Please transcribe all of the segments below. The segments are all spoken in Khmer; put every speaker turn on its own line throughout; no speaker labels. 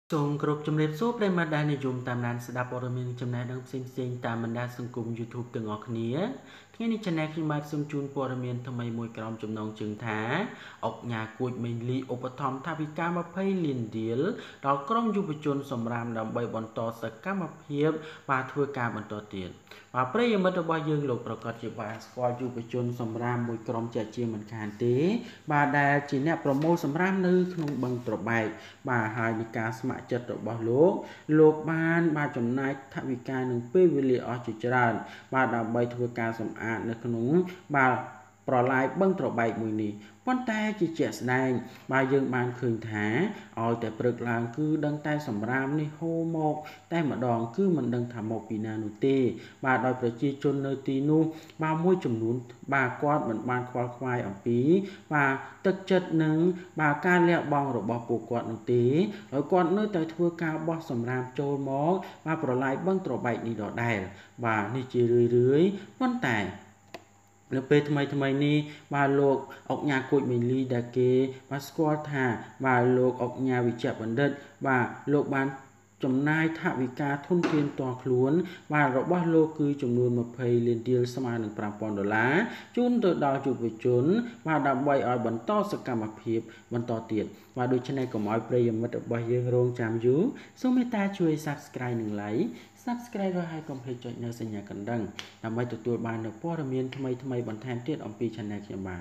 សូមគោរពជំរាបសួរប្រិយមិត្តដែលនិយមតាមដានស្ដាប់ព័ត៌មានចំណេះដឹងផ្សេងៗតាមបណ្ដាញសង្គម YouTube ទាំងអស់គ្នាថ្ងៃនេះ Channel ខ្ញុំបាទសូមជូនព័ត៌មានថ្មីមួយក្រុមចំណងជើងថាអុកញ៉ាគួចមេងលីឧបត្ថម្ភថវិកា20លានរៀលដល់ក្រុមយុវជនសម្រាប់ដើម្បីបន្តសកម្មភាពបាទធ្វើការបន្តទៀតបាទប្រិយមិត្តរបស់យើងលោកប្រកាសជាបានស្គាល់យុវជនសម្រាប់មួយក្រុមជាមិនខានទេបាទដែលជាអ្នកប្រមូលសម្រាប់នៅក្នុងបឹងត្របែកបាទហើយនៃការស្ម័គ្រចិត្តរបស់លោកបានបាទចំណាយថវិកានឹងពេលវេលាអស់ជាច្រើនបាទដើម្បីធ្វើការសម្អាតនៅក្នុងបាទប្រឡាយបឹងត្របែកមួយនេះប៉ុន្តែជាជាក់ស្ដែងបាទយើងបានឃើញថាឲ្យតែព្រឹកឡើងគឺដឹងតែសម្រាមនេះហូរមកតែម្ដងគឺមិនដឹងថាមកពីណានោះទេបាទដោយប្រជាជននៅទីនោះបាទមួយចំនួនបាទគាត់មិនបានខ្វល់ខ្វាយអំពីបាទទឹកចិត្តនិងបាទការលះបង់របស់ពួកគាត់នោះទេហើយគាត់នៅតែធ្វើការបោះសម្រាមចូលមកបាទប្រឡាយបឹងត្របែកនេះដដែលបាទនេះជារឿយប៉ុន្តែនៅពេលថ្មីនេះបាទលោកអុកញ៉ាគួចមេងលីដែលគេបាទស្គាល់ថាបាទលោកអុកញ៉ាវិជ្ជបណ្ឌិតបាទលោកបានចំណាយថវិកាធនធានផ្ទាល់ខ្លួនបាទរបស់លោកគឺចំនួន20លានរៀលស្មើនឹង$5000ជូនទៅដល់យុវជនបាទដើម្បីឲ្យបន្តសកម្មភាពបន្តទៀតបាទដូច្នេះកុំឲ្យប្រិយមិត្តរបស់យើងរងចាំយូរសូមមេត្តាជួយ Subscribe និង Like Subscribe រួចហើយកុំភ្លេចចុចនៅសញ្ញាកណ្ដឹងដើម្បីទទួលបាននូវព័ត៌មានថ្មីបន្ថែមទៀតអំពី Channel ខ្ញុំបាទ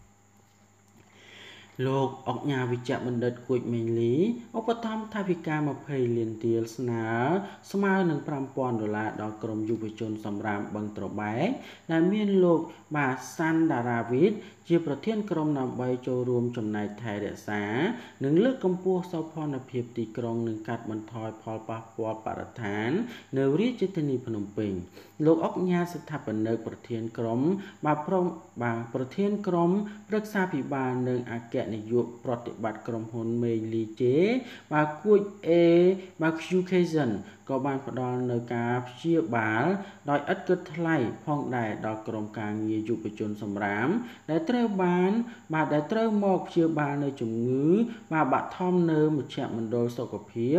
លោកអុកញ៉ាវិជ្ជបណ្ឌិតគួចមេងលីឧបត្ថម្ភថវិកា20លានរៀលស្មើនឹង$5000ដល់ក្រុមយុវជនសម្រាប់បឹងត្របែកដែលមានលោកបាទសាន់ដារ៉ាវីតជាប្រធានក្រុមដើម្បីចូលរួមចំណែកថែរក្សានិងលើកកម្ពស់សោភ័ណភាពទីក្រុងនិងកាត់បន្ថយផលប៉ះពាល់បរិស្ថាននៅរាជធានីភ្នំពេញលោកអុកញ៉ាស្ថាបនិកប្រធានក្រុមប្រធានក្រុមប្រឹក្សាភិបាលនិងអគ្គនាយកប្រតិបត្តិក្រុមហ៊ុនមេលីជេបាទគួចQKzen ក៏បានផ្ដល់នៅការព្យាបាលដោយឥតគិតថ្លៃផងដែរដល់ក្រុមការងារយុវជនសម្រាមដែលត្រូវមកព្យាបាលនៅជំងឺបាទបឋមនៅមជ្ឈមណ្ឌលសុខភាព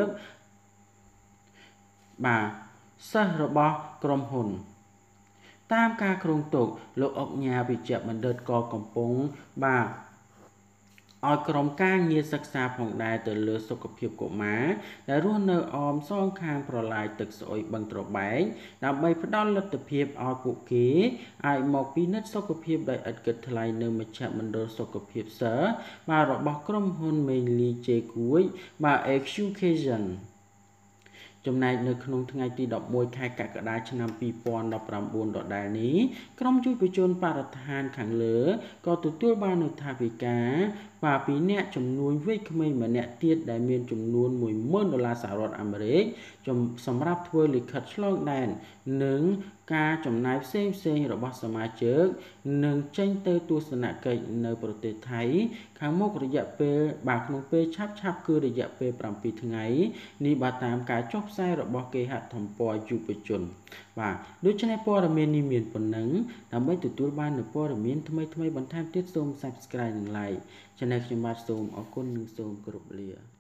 បាទសិស្សរបស់ក្រុមហ៊ុនតាមការគ្រោងទុកលោកអុកញ៉ាវិជ្ជបណ្ឌិតក៏កំពុងបាទឲ្យក្រុមការងារសិក្សាផងដែរទៅលើសុខភាពកុមារដែលរស់នៅអមសងខាងប្រឡាយទឹកស្អុយបឹងត្របែកដើម្បីផ្ដល់លទ្ធភាពឲ្យពួកគេអាចមកពិនិត្យសុខភាពដោយឥតគិតថ្លៃនៅមជ្ឈមណ្ឌលសុខភាពសិស្សបាទរបស់ក្រុមហ៊ុនមេងលីជេគួយបាទ Education ចំណែកនៅក្នុងថ្ងៃទី11ខែកក្កដាឆ្នាំ2019ដដែលនេះក្រុមយុវជនបរិស្ថានខាងលើក៏ទទួលបាននូវថវិកាបាទពីអ្នកជំនួញវ័យក្មេងម្នាក់ទៀតដែលមានចំនួន$10000សហរដ្ឋអាមេរិកសម្រាប់ធ្វើលិខិតឆ្លងដែននិងការចំណាយផ្សេងរបស់សមាជិកនឹងចេញទៅទស្សនកិច្ចនៅប្រទេសថៃខាងមុខរយៈពេលបាទក្នុងពេលឆាប់គឺរយៈពេល7ថ្ងៃនេះបាទតាមការចុះផ្សាយរបស់គេហទំព័រយុវជនបាទដូច្នេះព័ត៌មាននេះមានប៉ុណ្ណឹងដើម្បីទទួលបាននូវព័ត៌មានថ្មីបន្ថែមទៀតសូម Subscribe និង Like Channel ខ្ញុំបាទសូមអរគុណនិងសូមគោរពលា